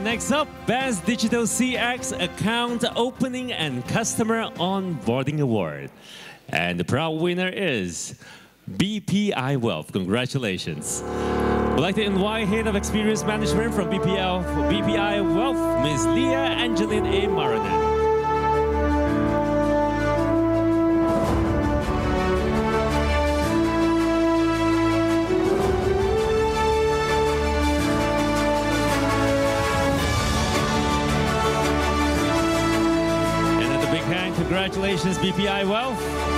next up, Best Digital CX Account Opening and Customer Onboarding Award. And the proud winner is BPI Wealth. Congratulations. We'd like to invite Head of Experience Management from BPI Wealth, Ms. Leah Angeline A. Maranan. Congratulations, BPI Wealth.